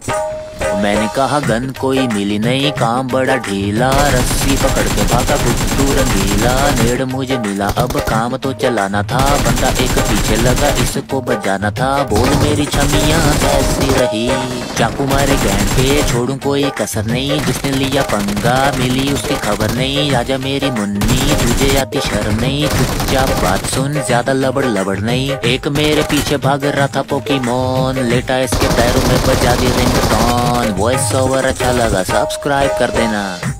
मैंने कहा गन कोई मिली नहीं, काम बड़ा ढीला, रस्सी पकड़ के भागा गुड्डू रंगीला। नेड़ मुझे मिला अब काम तो चलाना था, बंदा एक पीछे लगा इसको बजाना था। बोल मेरी छमियां कैसी रही, चाकू मारे गैंड पे छोड़ू कोई कसर नहीं। जिसने लिया पंगा मिली उसकी खबर नहीं। आजा मेरी मुन्नी तुझे आती शर्म नहीं, चुपचाप बात सुन ज्यादा लबड़ लबड़ नहीं। एक मेरे पीछे भाग रहा था पोकीमोन, लेटा इसके पैरों में बजा दी रिंगटोन। वॉइस ओवर अच्छा लगा सब्सक्राइब कर देना।